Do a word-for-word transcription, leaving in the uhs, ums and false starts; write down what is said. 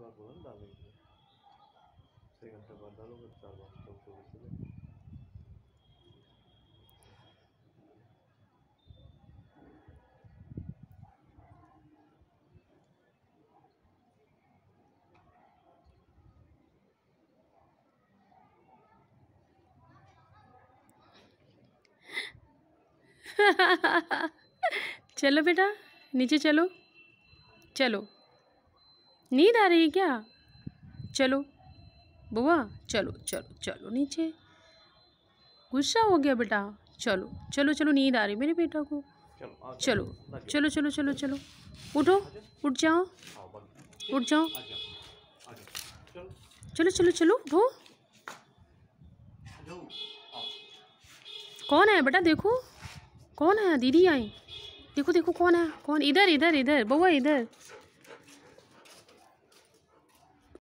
बार बोला ना डालेंगे, छः घंटे बाद डालोगे चार बार तो चौबीस चलो बेटा नीचे चलो, चलो नींद आ रही है क्या? चलो बुआ चलो चलो चलो नीचे। गुस्सा हो गया बेटा? चलो चलो चलो नींद आ रही मेरे बेटा को। चलो चलो चलो चलो चलो उठो, उठ जाओ उठ जाओ, चलो चलो चलो उठो। कौन है बेटा? देखो कौन है? दीदी आई, देखो देखो कौन है, कौन? इधर इधर इधर बउआ इधर।